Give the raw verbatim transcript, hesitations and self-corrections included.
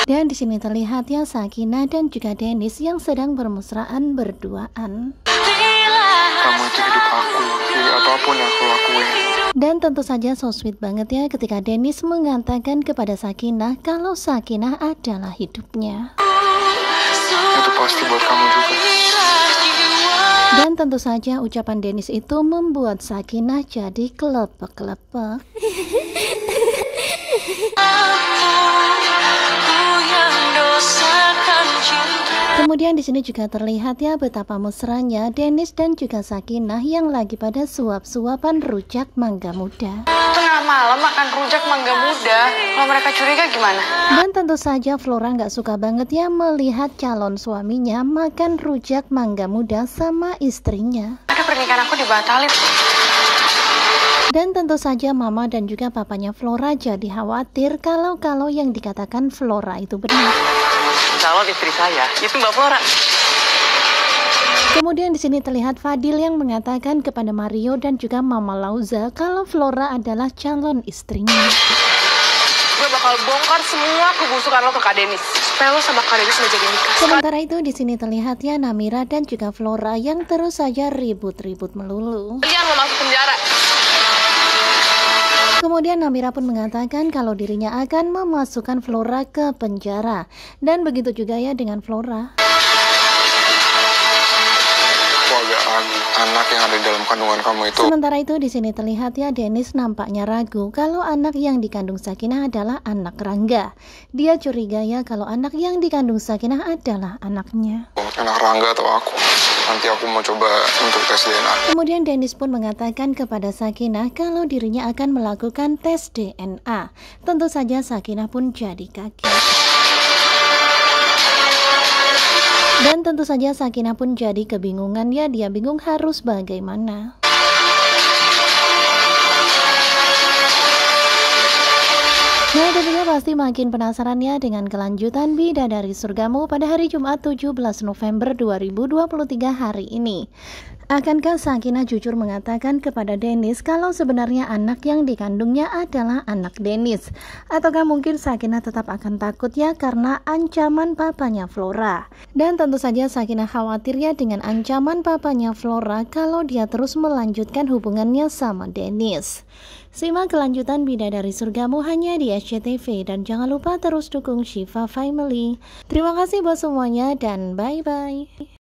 Dan di sini terlihat ya Sakinah dan juga Dennis yang sedang bermesraan berduaan. Kamu itu hidup aku, jadi apapun yang aku lakuin. Dan tentu saja so sweet banget ya ketika Dennis mengatakan kepada Sakinah kalau Sakinah adalah hidupnya. Itu pasti buat kamu juga. Dan tentu saja ucapan Dennis itu membuat Sakinah jadi kelepek-kelepek. Kemudian di sini juga terlihat ya betapa mesranya Dennis dan juga Sakinah yang lagi pada suap-suapan rujak mangga muda. Tengah malam makan rujak mangga muda, kalau mereka curiga gimana? Dan tentu saja Flora nggak suka banget ya melihat calon suaminya makan rujak mangga muda sama istrinya. Ada pernikahan aku dibatalin. Dan tentu saja mama dan juga papanya Flora jadi khawatir kalau-kalau yang dikatakan Flora itu benar. Calon istri saya itu Mbak Flora. Kemudian di sini terlihat Fadil yang mengatakan kepada Mario dan juga Mama Lauza kalau Flora adalah calon istrinya. Gue bakal bongkar semua kebusukan lo ke Kak Denis supaya lo sama Kak Denis udah jadi nikah. Sementara itu di sini terlihat ya Namira dan juga Flora yang terus saja ribut-ribut melulu. Kalian mau masuk penjara. Kemudian Namira pun mengatakan kalau dirinya akan memasukkan Flora ke penjara. Dan begitu juga ya dengan Flora. Aku agak ragu, anak yang ada di dalam kandungan kamu itu. Sementara itu di sini terlihat ya Dennis nampaknya ragu kalau anak yang dikandung Sakinah adalah anak Rangga. Dia curiga ya kalau anak yang dikandung Sakinah adalah anaknya. Anak Rangga atau aku. Nanti aku mau coba untuk tes D N A. Kemudian Dennis pun mengatakan kepada Sakinah kalau dirinya akan melakukan tes D N A. Tentu saja Sakinah pun jadi kaget. Dan tentu saja Sakinah pun jadi kebingungan ya, dia bingung harus bagaimana. Nah tentunya pasti makin penasaran ya dengan kelanjutan Bidadari Surgamu pada hari Jumat tujuh belas November dua ribu dua puluh tiga hari ini. Akankah Sakinah jujur mengatakan kepada Dennis kalau sebenarnya anak yang dikandungnya adalah anak Dennis? Ataukah mungkin Sakinah tetap akan takut ya karena ancaman papanya Flora? Dan tentu saja Sakinah khawatir ya dengan ancaman papanya Flora kalau dia terus melanjutkan hubungannya sama Dennis. Simak kelanjutan Bidadari Surgamu hanya di S C T V dan jangan lupa terus dukung Shiva Family. Terima kasih buat semuanya dan bye-bye.